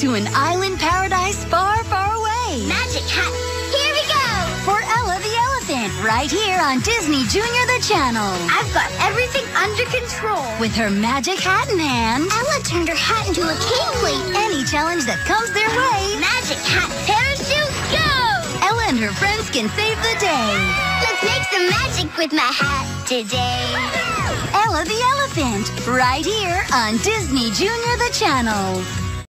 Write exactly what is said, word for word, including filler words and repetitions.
to an island paradise far, far away. Magic hat, here we go! For Ella the Elephant, right here on Disney Junior the Channel. I've got everything under control. With her magic hat in hand, Ella turned her hat into a king plate. Any challenge that comes their way, Magic hat parachute, go! Ella and her friends can save the day. Let's make some magic with my hat today. Ella the Elephant, right here on Disney Junior the Channel.